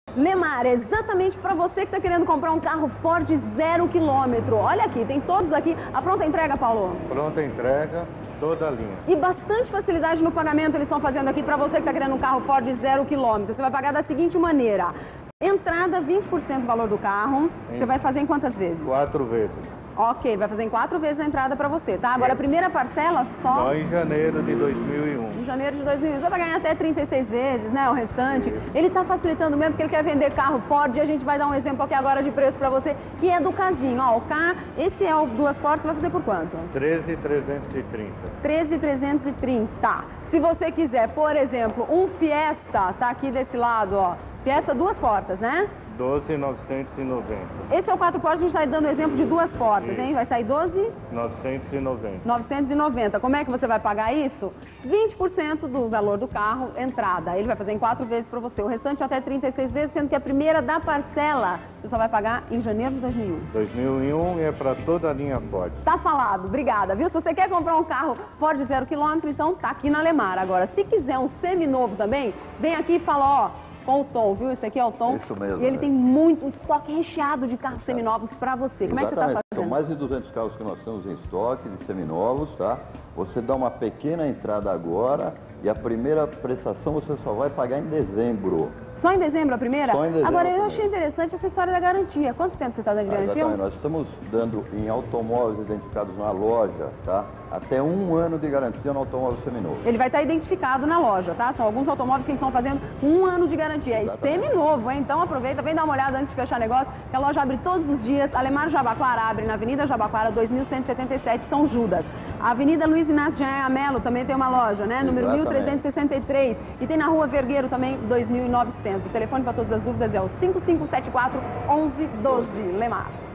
Lemar, exatamente para você que está querendo comprar um carro Ford 0 km. Olha aqui, tem todos aqui. A pronta entrega, Paulo? Pronta entrega, toda a linha. E bastante facilidade no pagamento eles estão fazendo aqui para você que está querendo um carro Ford 0 km. Você vai pagar da seguinte maneira. Entrada, 20% do valor do carro. Você vai fazer em quantas vezes? 4 vezes. Ok, vai fazer em 4 vezes a entrada para você, tá? Agora a primeira parcela Só em janeiro de 2001. Em janeiro de 2001. Você vai ganhar até 36 vezes, né? O restante. Ele está facilitando mesmo porque ele quer vender carro Ford e a gente vai dar um exemplo aqui agora de preço para você, que é do casinho. Ó, o K, esse é o duas portas, você vai fazer por quanto? 13.330. 13.330. Se você quiser, por exemplo, um Fiesta, tá aqui desse lado, ó. Fiesta duas portas, né? 12.990. Esse é o 4 portas, a gente está dando exemplo de duas portas, hein? Vai sair 12.990. 990. Como é que você vai pagar isso? 20% do valor do carro, entrada. Ele vai fazer em 4 vezes para você. O restante até 36 vezes, sendo que a primeira da parcela você só vai pagar em janeiro de 2001. 2001 é para toda a linha Ford. Tá falado, obrigada, viu? Se você quer comprar um carro Ford 0 km, então tá aqui na Lemar. Agora, se quiser um seminovo também, vem aqui e fala, ó, com o Tom, viu? Esse aqui é o Tom. Isso mesmo. E ele tem muito estoque recheado de carros seminovos para você. Como é que você está fazendo? São mais de 200 carros que nós temos em estoque de seminovos, tá? Você dá uma pequena entrada agora e a primeira prestação você só vai pagar em dezembro. Só em dezembro a primeira? Só em dezembro. Agora, eu achei interessante essa história da garantia. Quanto tempo você está dando de garantia? Exatamente. Nós estamos dando em automóveis identificados na loja, tá? Até 1 ano de garantia no automóvel seminovo. Ele vai estar identificado na loja, tá? São alguns automóveis que estão fazendo 1 ano de garantia. E seminovo, hein? Então aproveita, vem dar uma olhada antes de fechar negócio, que a loja abre todos os dias. A Lemar Jabaquara abre na Avenida Jabaquara, 2177, São Judas. A Avenida Luiz Inácio de Amelo também tem uma loja, né? Número 1363. E tem na Rua Vergueiro também, 2900. O telefone para todas as dúvidas é o 5574 1112. Lemar.